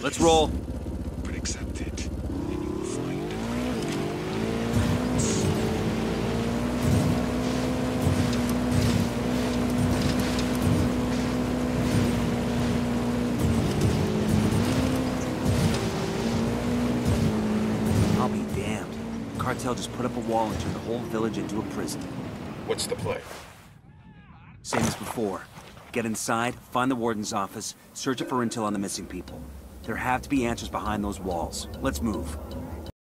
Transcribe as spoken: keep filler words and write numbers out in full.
Let's roll. But accept it, and you will find a greater I'll be damned. The cartel just put up a wall and turned the whole village into a prison. What's the play? Same as before. Get inside, find the warden's office, search it for intel on the missing people. There have to be answers behind those walls. Let's move.